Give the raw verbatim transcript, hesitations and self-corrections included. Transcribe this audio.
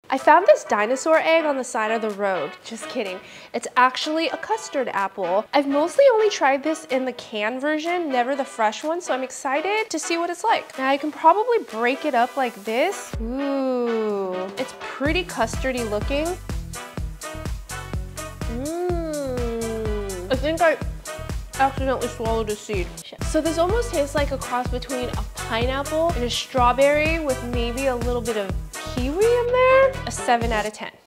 I found this dinosaur egg on the side of the road. Just kidding. It's actually a custard apple. I've mostly only tried this in the canned version, never the fresh one, so I'm excited to see what it's like. Now I can probably break it up like this. Ooh, it's pretty custardy looking. Mmm. I think I accidentally swallowed a seed. So this almost tastes like a cross between a pineapple and a strawberry with maybe a little bit of kiwi in there. A seven out of ten.